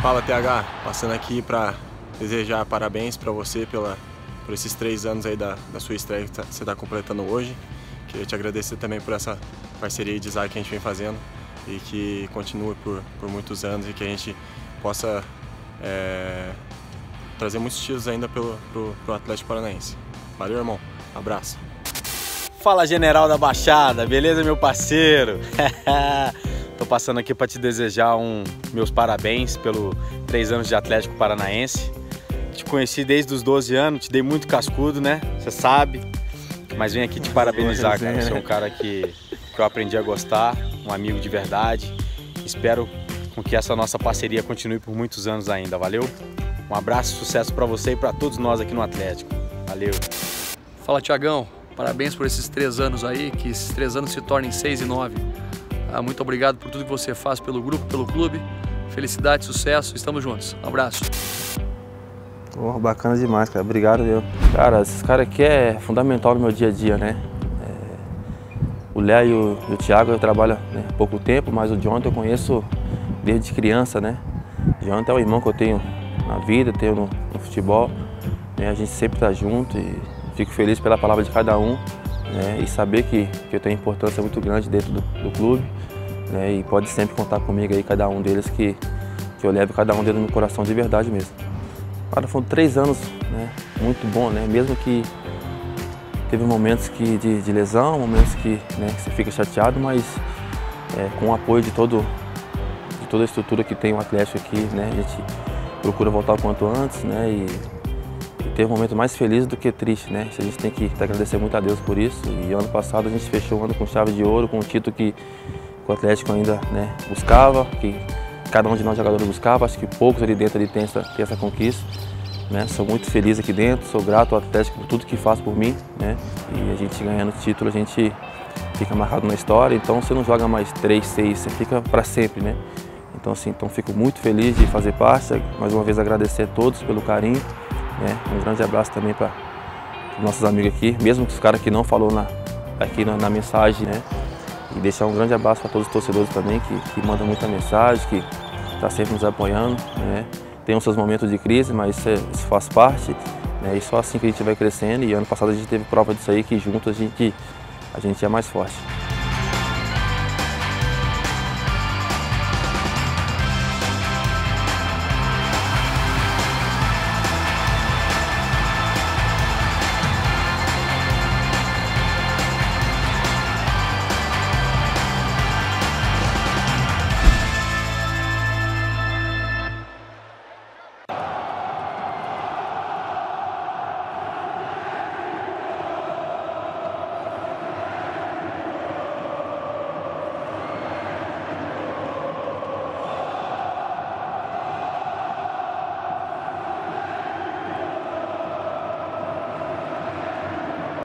Fala, TH, passando aqui para desejar parabéns para você por esses 3 anos aí da sua estreia que você está completando hoje. Queria te agradecer também por essa parceria de design que a gente vem fazendo e que continue por muitos anos e que a gente possa trazer muitos títulos ainda pro Atlético Paranaense. Valeu, irmão. Abraço. Fala, General da Baixada, beleza, meu parceiro? Tô passando aqui para te desejar meus parabéns pelo 3 anos de Atlético Paranaense. Te conheci desde os 12 anos, te dei muito cascudo, né? Você sabe. Mas venho aqui te parabenizar, cara. Você é um cara que eu aprendi a gostar, um amigo de verdade. Espero que essa nossa parceria continue por muitos anos ainda, valeu? Um abraço, sucesso para você e para todos nós aqui no Atlético. Valeu. Fala, Thiagão. Parabéns por esses 3 anos aí, que esses 3 anos se tornem 6 e 9. Muito obrigado por tudo que você faz pelo grupo, pelo clube. Felicidade, sucesso, estamos juntos. Um abraço. Oh, bacana demais, cara. Obrigado, viu? Cara, esses caras aqui é fundamental no meu dia a dia, né? O Léo e o Thiago eu trabalho há pouco tempo, mas o Jonathan eu conheço desde criança, né? O Jonathan é o irmão que eu tenho na vida, tenho no futebol. Né? A gente sempre tá junto e fico feliz pela palavra de cada um, né? E saber que eu tenho importância muito grande dentro do clube, né? E pode sempre contar comigo aí, cada um deles, que eu levo cada um deles no meu coração de verdade mesmo. Cara, foram 3 anos, né? Muito bom, né? Mesmo que teve momentos de lesão, momentos que você fica chateado, mas com o apoio de toda a estrutura que tem o Atlético aqui, né? A gente procura voltar o quanto antes, né? E teve um momento mais feliz do que triste, né? A gente tem que agradecer muito a Deus por isso. E ano passado a gente fechou o ano com chave de ouro, com um título que o Atlético ainda buscava, que cada um de nós jogadores buscava. Acho que poucos ali dentro tem essa conquista. Né? Sou muito feliz aqui dentro, sou grato ao Atlético por tudo que faz por mim. Né? E a gente ganhando o título, a gente fica marcado na história. Então você não joga mais 3, 6, você fica para sempre, né? Então assim, fico muito feliz de fazer parte. Mais uma vez agradecer a todos pelo carinho. Um grande abraço também para os nossos amigos aqui, mesmo que os caras que não falou aqui na mensagem, né? E deixar um grande abraço para todos os torcedores também que mandam muita mensagem, que tá sempre nos apoiando, né? Tem os seus momentos de crise, mas isso faz parte, né? E só assim que a gente vai crescendo. E ano passado a gente teve prova disso aí, que juntos a gente é mais forte.